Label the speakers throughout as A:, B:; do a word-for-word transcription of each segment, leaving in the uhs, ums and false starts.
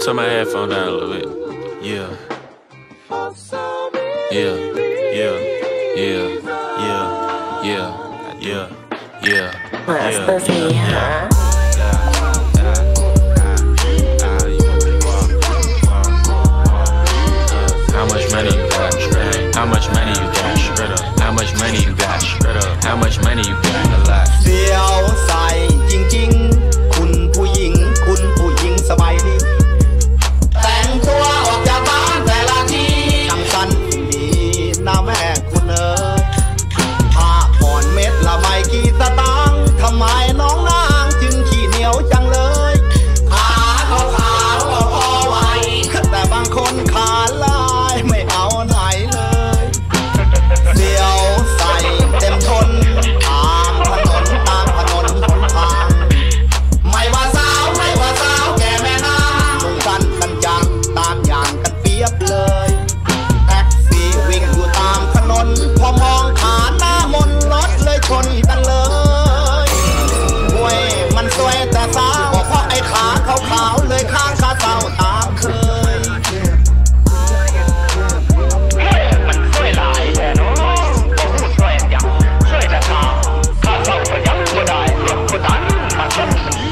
A: Turn my headphone down a little bit. Yeah. Yeah. Yeah. Yeah. Yeah. Yeah. Yeah. Yeah.
B: Must be, huh?
A: How much money you got? How much money you got? How much money you got? How much money you got? A lot.
C: เสียวใส่จริงๆคุณผู้หญิงคุณผู้หญิงสมัยนี้แต่งตัวออกจากบ้านแต่ละทีจังสันดีนะแม่คุณเอ๋ยผ้าผ่อนเม็ดละไม่กี่สตางค์ทำไมน้องนางจึงขี้เหนียวจังเลยขาขาวขาวก็พอไหวแต่บางคนขาลายไม่เอาไหนเลยเสียวใส่เต็มทนตามถนนตามถนนหนทางไม่ว่าสาวไม่ว่าสาวแก่แม่นางนุ่งสั้นกันจังตามอย่างกันเปียบเลยแท็กซี่วิ่งอยู่ตามถนนพอมองขาหน้ามนรถเลยชนกันเลยโว้ยมันสวยแต่สาวเพราะไอ้ขาขาวๆเลยข้างขาเศร้าตามเคยมันสวยหลายแต่น้องผมสวยอย่างสวยแต่ขาข้าเศร้าก็ยังบ่ได้เรียกคนนั้นมาชน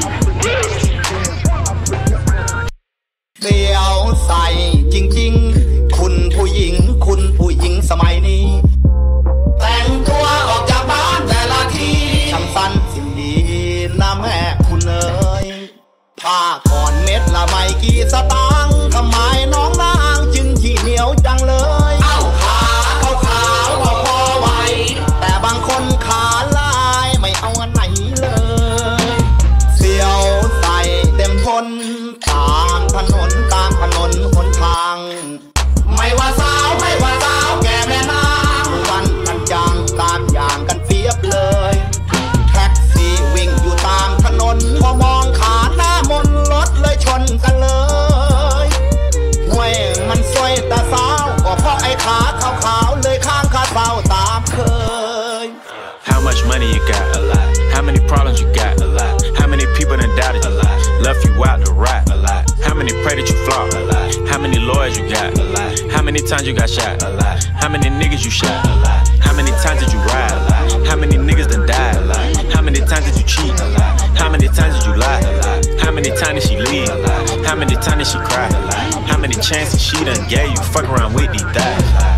C: เดียวใส่จริงๆคุณผู้หญิงคุณผู้หญิงสมัยนี้แต่งตัวออกจากบ้านแต่ละทีทำสั้นสิ่งดีนะแม่คุณเอ๋ยผ้าก่อนเม็ดละไม่กี่สตางค์ทำไมน้องนางจึงขี้เหนียวจังเลยเอ้าขาขาวขาวก็พอไหวแต่บางคนขาลายไม่เอาอันไหนเลยเสียวใส่เต็มทนตามถนนตามถนนหนทางไม่ว่าสาวไม่ว่าสาวแก่แม่นางวันกันจางตามอย่างกันเฟียบเลยแท็กซี่วิ่งอยู่ตามถนนพอมองขาหน้ามนรถเลยชนกันเลยเว้ยมันสวยแต่สาวก็เพราะไอ้ขาขาวๆเลยข้างขาเศร้าตามเคย
A: How much money you got? A lot. How many problems you got? A lot. How many people done doubted you? A lot. Left you out to rot? A lot. How many pray that you flop? A lot. How many lawyers you got? A lot. How many times you got shot? A lot. How many niggas you shot? A lot. How many times did you ride? A lot. How many niggas done died? A lot. How many times did you cheat? A lot. How many times did you lie? A lot. How many times did she leave? A lot. How many times did she cry? A lot. How many chances she done gave you? Fuck around with these thighs.